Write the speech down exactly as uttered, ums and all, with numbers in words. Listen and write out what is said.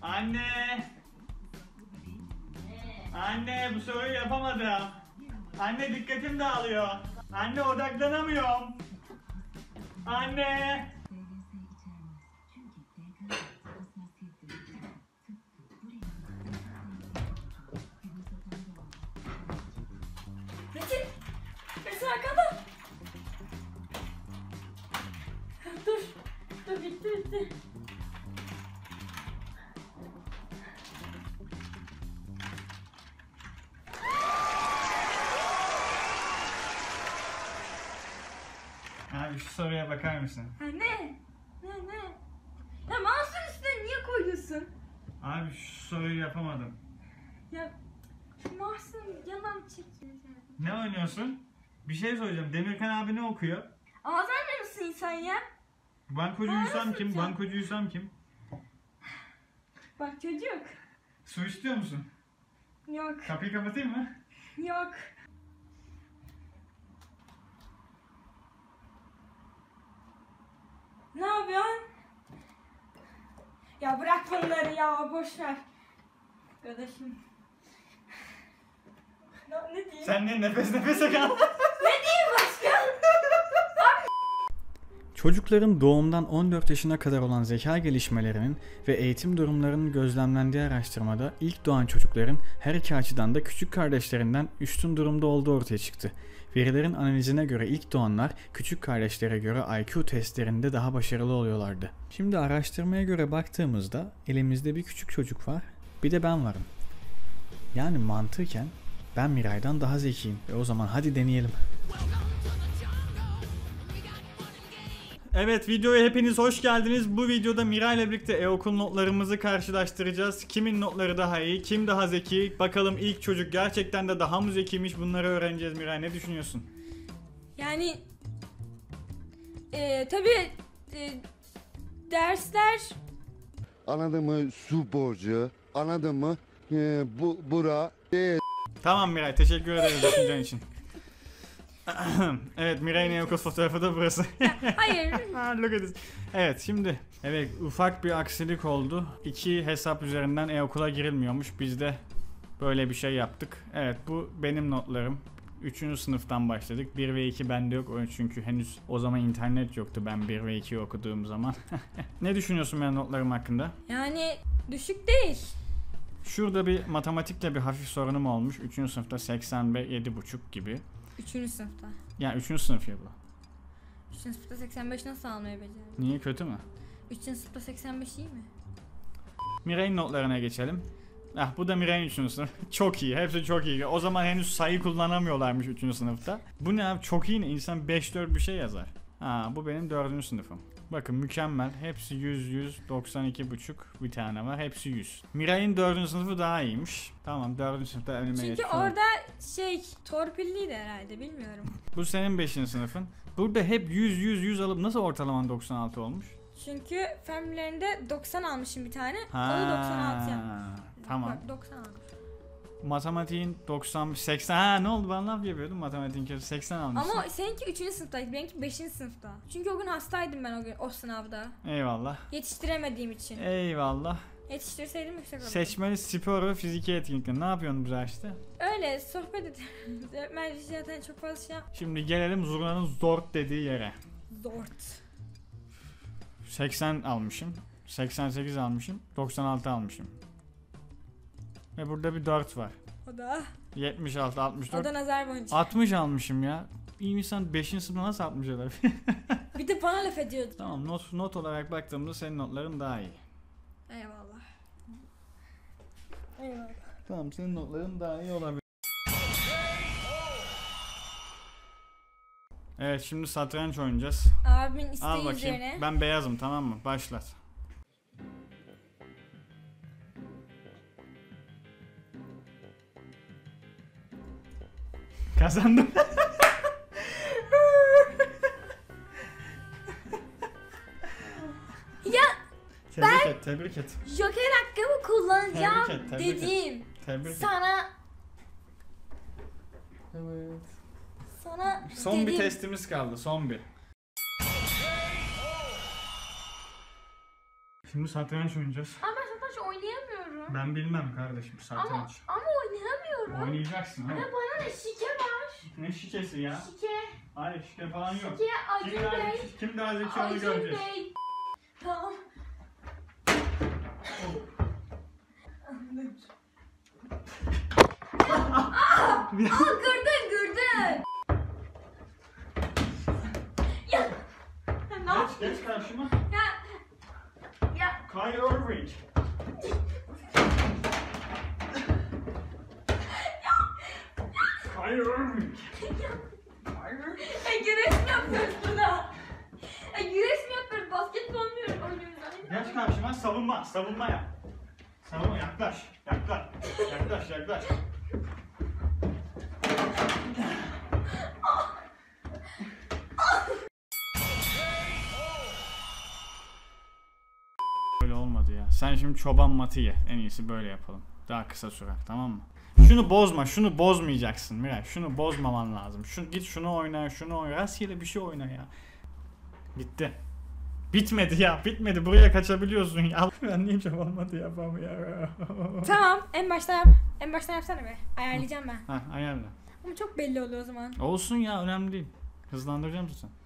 Anne! Anne bu soruyu yapamadım. Anne dikkatim dağılıyor. Anne odaklanamıyorum. Anne! Metin! Metin arkada! Dur! Dur bitti bitti. Abi şu soruya bakar mısın? Ha ne? Ne ne? Ya mouse'un üstüne niye koyuyorsun? Abi şu soruyu yapamadım. Ya şu mouse'un yalan çekiyor. Ne oynuyorsun? Bir şey soracağım. Demirkan abi ne okuyor? Alzheimer mısın sen ya? Bankocuysam kim? Nasıl Bankocuysam kim? Bak çocuk. Su istiyor musun? Yok. Kapıyı kapatayım mı? Yok. Ne yapıyorsun? Ya bırak bunları ya, boş ver. Arkadaşım. Ne, ne diyeyim? Sen ne nefes nefese kal. Ne diyeyim başka? Çocukların doğumdan on dört yaşına kadar olan zeka gelişmelerinin ve eğitim durumlarının gözlemlendiği araştırmada ilk doğan çocukların her iki açıdan da küçük kardeşlerinden üstün durumda olduğu ortaya çıktı. Verilerin analizine göre ilk doğanlar küçük kardeşlere göre I Q testlerinde daha başarılı oluyorlardı. Şimdi araştırmaya göre baktığımızda elimizde bir küçük çocuk var, bir de ben varım. Yani mantıken ben Miray'dan daha zekiyim ve o zaman hadi deneyelim. Evet, videoya hepiniz hoş geldiniz. Bu videoda Miray ile birlikte e-okul notlarımızı karşılaştıracağız. Kimin notları daha iyi, kim daha zeki? Bakalım ilk çocuk gerçekten de daha mı zekiymiş, bunları öğreneceğiz. Miray, ne düşünüyorsun? Yani e, tabii e, dersler Anladın mı? Su borcu. Anladın mı? Ee, bu bura. Ee, Tamam Miray, teşekkür ederiz düşüncen için. Evet, Miray'ın e-okul fotoğrafı da burası. hayır. Look at this. Evet, şimdi evet, ufak bir aksilik oldu. İki hesap üzerinden e-okula girilmiyormuş. Biz de böyle bir şey yaptık. Evet, bu benim notlarım. Üçüncü sınıftan başladık. bir ve iki bende yok. Çünkü henüz o zaman internet yoktu ben bir ve iki okuduğum zaman. Ne düşünüyorsun benim notlarım hakkında? Yani düşük değil. Şurada bir matematikle bir hafif sorunum olmuş. Üçüncü sınıfta seksen ve yedi buçuk gibi. Üçüncü sınıfta. Yani üçüncü sınıf ya bu. Üçüncü sınıfta seksen beş nasıl almayı becerdin? Niye, kötü mü? Üçüncü sınıfta seksen beş iyi mi? Miray'ın notlarına geçelim. Ah, bu da Miray'ın üçüncü sınıf. Çok iyi. Hepsi çok iyi. O zaman henüz sayı kullanamıyorlarmış üçüncü sınıfta. Bu ne abi? Çok iyi ne? İnsan beş dört bir şey yazar. Ha, bu benim dördüncü sınıfım. Bakın mükemmel. Hepsi yüz, yüz, doksan iki buçuk bir tane var. Hepsi yüz. Miray'ın dördüncü sınıfı daha iyiymiş. Tamam, dördüncü sınıfta önüme Çünkü geçiyorum. orada şey torpilliydi herhalde, bilmiyorum. Bu senin beşinci sınıfın. Burada hep yüz, yüz, yüz alıp nasıl ortalaman doksan altı olmuş? Çünkü femlerinde doksan almışım bir tane. Ha, O da doksan altı yap. tamam. Bak doksan almış. Matematiğin doksan, seksen, ha ne oldu, ben laf yapıyordum matematiğin kötü, seksen almışsın. Ama seninki üçüncü sınıftaydı, benimki beşinci sınıfta. Çünkü o gün hastaydım ben o gün o sınavda. Eyvallah. Yetiştiremediğim için. Eyvallah. Yetiştirseydim yüksek olurdu. Seçmeli spor ve fiziki etkinlikler. Ne yapıyorsun bu derste? Öyle sohbet ediyoruz. Öğretmen zaten çok fazla şey yap. Şimdi gelelim Zurna'nın zort dediği yere. Zort. seksen almışım. seksen sekiz almışım. doksan altı almışım. Ve burada bir dört var. O da. yetmiş altı, altmış O dört. da nazar boncuğu. altmış almışım ya. İyi insan beşinci sınıfta nasıl altmış alır? Bir de bana laf ediyordu. Tamam, not, not olarak baktığımda senin notların daha iyi. Eyvallah. Eyvallah. Tamam, senin notların daha iyi olabilir. Evet, şimdi satranç oynayacağız. Abimin Al isteği bakayım. üzerine. Ben beyazım, tamam mı? Başlat. Kazandım. Ya Tebrik ben et, tebrik et. Joker hakkımı kullanacağım Tebrik et, tebrik et. dediğim. Tebrik et. Sana Evet. sana Son dediğim. bir testimiz kaldı, son bir. Şimdi satranç oynayacağız. Ama karşı oynayamıyorum. Ben bilmem kardeşim Ama, satranç. ama oynayamıyorum. Oynayacaksın ha. Ve bana ne şike var. Ne şikesi ya? Şike. Hayır şike falan yok. Şike Acun Kim daha, Bey. kim daha zeki onu Acun göreceğiz. Bey. Tamam. Aa, kırdın kırdın. Ya. Ne Geç yaptın? geç karşıma. Ya. Ya. Kyrie Irving. Kyrie Irving. Kyrie. E, güreş mi yapıyoruz burada? E, güreş mi yapıyoruz? Basketbol mu oynuyoruz? Geç karşıma savunma savunma yap. Savunma yaklaş yaklaş yaklaş yaklaş. Böyle olmadı ya. Sen şimdi çoban matı ye. En iyisi böyle yapalım. Daha kısa sürer, tamam mı? Şunu bozma, şunu bozmayacaksın Miray. Şunu bozmaman lazım. Şu git şunu oyna, şunu oyna. Rastgele bir şey oyna ya. Bitti. Bitmedi ya, bitmedi. Buraya kaçabiliyorsun ya. Ben niye çoban matı yapamıyorum? Tamam, en başta yap. En baştan yapsana be. Ayarlayacağım ben. Ha, ayarla. Ama çok belli oluyor o zaman. Olsun ya, önemli değil. Hızlandıracağım zaten.